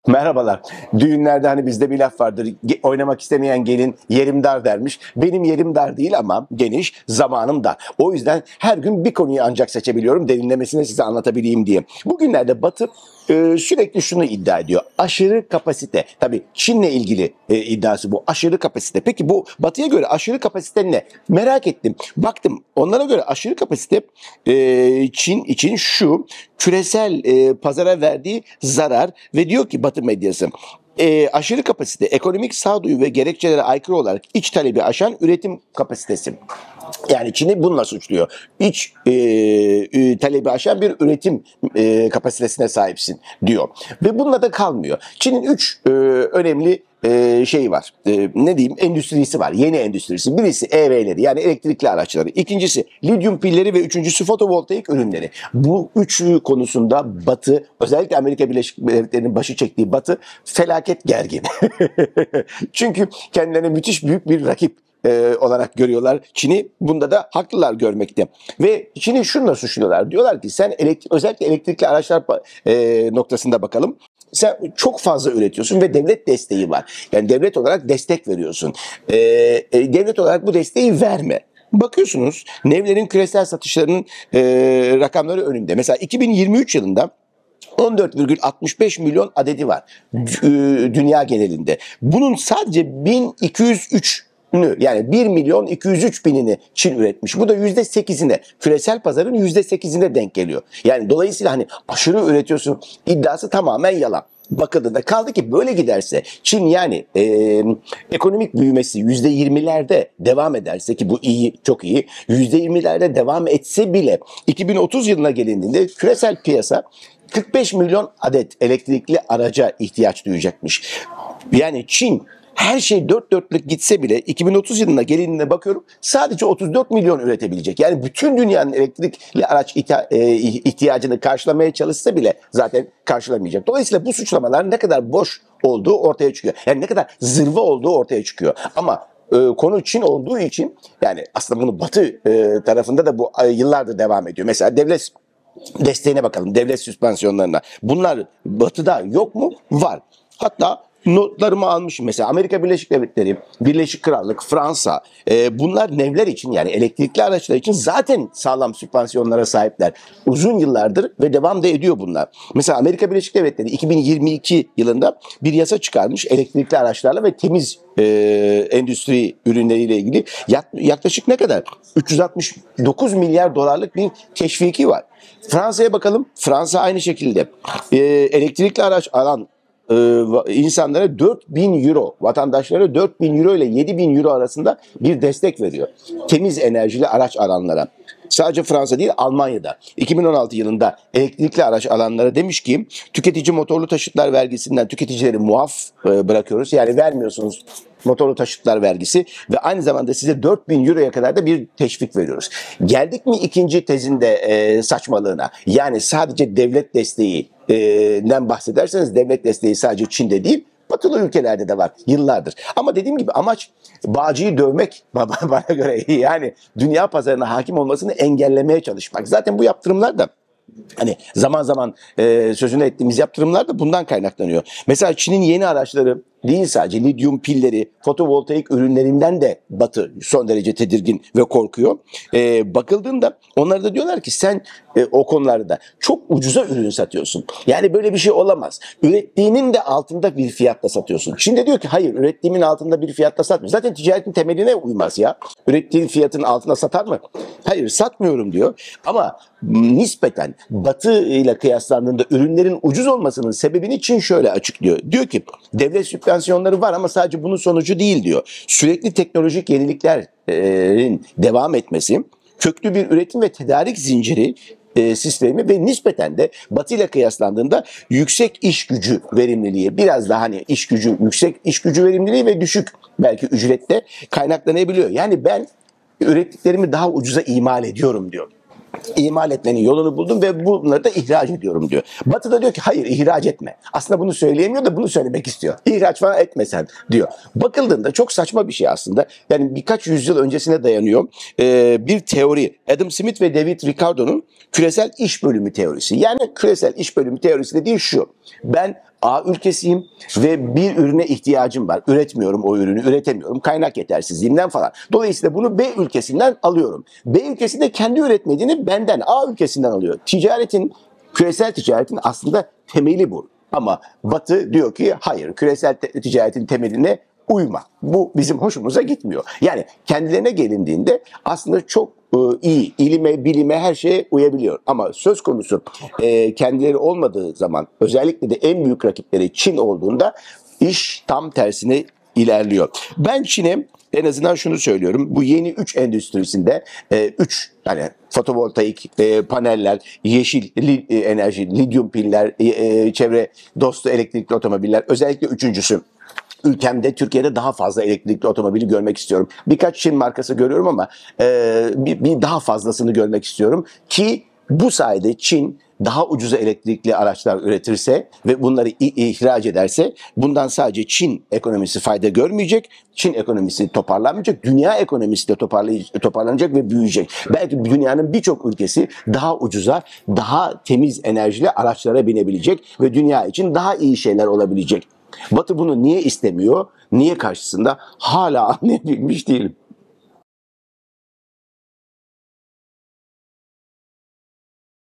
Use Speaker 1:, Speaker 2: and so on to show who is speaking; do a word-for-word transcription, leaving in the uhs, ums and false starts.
Speaker 1: Merhabalar. Düğünlerde hani bizde bir laf vardır. Ge- oynamak istemeyen gelin yerim dar dermiş. Benim yerim dar değil ama geniş, zamanım dar. O yüzden her gün bir konuyu ancak seçebiliyorum. Derinlemesine size anlatabileyim diye. Bugünlerde Batı e, sürekli şunu iddia ediyor. Aşırı kapasite. Tabii Çin'le ilgili e, iddiası bu. Aşırı kapasite. Peki bu Batı'ya göre aşırı kapasite ne? Merak ettim. Baktım. Onlara göre aşırı kapasite e, Çin için şu: küresel e, pazara verdiği zarar ve diyor ki Batı medyası, e, aşırı kapasite ekonomik sağduyu ve gerekçelere aykırı olarak iç talebi aşan üretim kapasitesi. Yani Çin'i bununla suçluyor. İç e, e, talebi aşan bir üretim e, kapasitesine sahipsin diyor. Ve bununla da kalmıyor. Çin'in üç e, önemli e, şeyi var. E, ne diyeyim? Endüstrisi var. Yeni endüstrisi. Birisi E V'leri, yani elektrikli araçları. İkincisi lityum pilleri ve üçüncüsü fotovoltaik ürünleri. Bu üçü konusunda Batı, özellikle Amerika Birleşik Devletleri'nin başı çektiği Batı felaket gergin. Çünkü kendilerine müthiş büyük bir rakip E, olarak görüyorlar Çin'i. Bunda da haklılar görmekte. Ve Çin'i şununla suçluyorlar. Diyorlar ki sen elektrik, özellikle elektrikli araçlar e, noktasında bakalım. Sen çok fazla üretiyorsun ve devlet desteği var. Yani devlet olarak destek veriyorsun. E, e, devlet olarak bu desteği verme. Bakıyorsunuz Nevler'in küresel satışlarının e, rakamları önünde. Mesela iki bin yirmi üç yılında on dört virgül altmış beş milyon adedi var dünya genelinde. Bunun sadece bin iki yüz üç, yani bir milyon iki yüz üç binini Çin üretmiş. Bu da yüzde sekizine, küresel pazarın yüzde sekizine denk geliyor. Yani dolayısıyla hani aşırı üretiyorsun iddiası tamamen yalan. Bakıldığında kaldı ki böyle giderse Çin, yani e, ekonomik büyümesi yüzde yirmilerde devam ederse, ki bu iyi, çok iyi, yüzde yirmilerde devam etse bile iki bin otuz yılına gelindiğinde küresel piyasa kırk beş milyon adet elektrikli araca ihtiyaç duyacakmış. Yani Çin her şey dört dörtlük gitse bile iki bin otuz yılına gelindiğine bakıyorum sadece otuz dört milyon üretebilecek. Yani bütün dünyanın elektrikli araç ihtiyacını karşılamaya çalışsa bile zaten karşılamayacak. Dolayısıyla bu suçlamalar ne kadar boş olduğu ortaya çıkıyor. Yani ne kadar zırva olduğu ortaya çıkıyor. Ama e, konu Çin olduğu için, yani aslında bunu Batı e, tarafında da bu e, yıllardır devam ediyor. Mesela devlet desteğine bakalım, devlet süspansiyonlarına. Bunlar Batı'da yok mu? Var. Hatta notlarımı almışım. Mesela Amerika Birleşik Devletleri, Birleşik Krallık, Fransa, e, bunlar nevler için, yani elektrikli araçlar için zaten sağlam sübvansiyonlara sahipler. Uzun yıllardır ve devam da ediyor bunlar. Mesela Amerika Birleşik Devletleri iki bin yirmi iki yılında bir yasa çıkarmış elektrikli araçlarla ve temiz e, endüstri ürünleriyle ilgili. Yaklaşık ne kadar? üç yüz altmış dokuz milyar dolarlık bir teşviki var. Fransa'ya bakalım. Fransa aynı şekilde e, elektrikli araç alan insanlara dört bin euro, vatandaşlara dört bin euro ile yedi bin euro arasında bir destek veriyor temiz enerjili araç alanlara. Sadece Fransa değil, Almanya'da iki bin on altı yılında elektrikli araç alanlara demiş ki tüketici motorlu taşıtlar vergisinden tüketicileri muaf bırakıyoruz. Yani vermiyorsunuz motorlu taşıtlar vergisi ve aynı zamanda size dört bin euroya kadar da bir teşvik veriyoruz. Geldik mi ikinci tezinde e, saçmalığına? Yani sadece devlet desteğinden bahsederseniz, devlet desteği sadece Çin'de değil, batılı ülkelerde de var yıllardır. Ama dediğim gibi amaç bağcıyı dövmek bana göre, yani dünya pazarına hakim olmasını engellemeye çalışmak. Zaten bu yaptırımlar da, hani zaman zaman e, sözünü ettiğimiz yaptırımlar da bundan kaynaklanıyor. Mesela Çin'in yeni araçları değil, sadece lityum pilleri, fotovoltaik ürünlerinden de Batı son derece tedirgin ve korkuyor. E, bakıldığında onlar da diyorlar ki sen e, o konularda çok ucuza ürün satıyorsun. Yani böyle bir şey olamaz. Ürettiğinin de altında bir fiyatla satıyorsun. Çin de diyor ki hayır, ürettiğimin altında bir fiyatla satmıyor. Zaten ticaretin temeline uymaz ya. Ürettiğin fiyatın altına satar mı? Hayır, satmıyorum diyor. Ama nispeten Batı ile kıyaslandığında ürünlerin ucuz olmasının sebebini Çin şöyle açıklıyor. Diyor ki devlet sübvansiyonları var ama sadece bunun sonucu değil diyor. Sürekli teknolojik yeniliklerin devam etmesi, köklü bir üretim ve tedarik zinciri e, sistemi ve nispeten de Batı ile kıyaslandığında yüksek iş gücü verimliliği, biraz daha hani iş gücü, yüksek iş gücü verimliliği ve düşük belki ücrette kaynaklanabiliyor. Yani ben ürettiklerimi daha ucuza imal ediyorum diyor. İmal etmenin yolunu buldum ve bunları da ihraç ediyorum diyor. Batı da diyor ki hayır, ihraç etme. Aslında bunu söyleyemiyor da bunu söylemek istiyor. İhraç falan etmesen diyor. Bakıldığında çok saçma bir şey aslında. Yani birkaç yüzyıl öncesine dayanıyor. Ee, bir teori. Adam Smith ve David Ricardo'nun küresel iş bölümü teorisi. Yani küresel iş bölümü teorisi dediği şu: ben A ülkesiyim ve bir ürüne ihtiyacım var. Üretmiyorum o ürünü, üretemiyorum. Kaynak yetersizliğimden falan. Dolayısıyla bunu B ülkesinden alıyorum. B ülkesinde kendi üretmediğini benden, A ülkesinden alıyor. Ticaretin, küresel ticaretin aslında temeli bu. Ama Batı diyor ki hayır, küresel ticaretin temeline uyma. Bu bizim hoşumuza gitmiyor. Yani kendilerine gelindiğinde aslında çok e, iyi, ilime, bilime, her şeye uyabiliyor. Ama söz konusu e, kendileri olmadığı zaman, özellikle de en büyük rakipleri Çin olduğunda iş tam tersine ilerliyor. Ben Çin'e en azından şunu söylüyorum. Bu yeni üç endüstrisinde üç hani fotovoltaik e, paneller, yeşil li, e, enerji, lityum piller, e, e, çevre dostu elektrikli otomobiller, özellikle üçüncüsü. Ülkemde, Türkiye'de daha fazla elektrikli otomobili görmek istiyorum. Birkaç Çin markası görüyorum ama e, bir, bir daha fazlasını görmek istiyorum ki bu sayede Çin daha ucuza elektrikli araçlar üretirse ve bunları ihraç ederse bundan sadece Çin ekonomisi fayda görmeyecek, Çin ekonomisi toparlanmayacak, dünya ekonomisi de toparlanacak ve büyüyecek. Belki dünyanın birçok ülkesi daha ucuza, daha temiz enerjili araçlara binebilecek ve dünya için daha iyi şeyler olabilecek. Batı bunu niye istemiyor, niye karşısında hala anlayabilmiş değilim.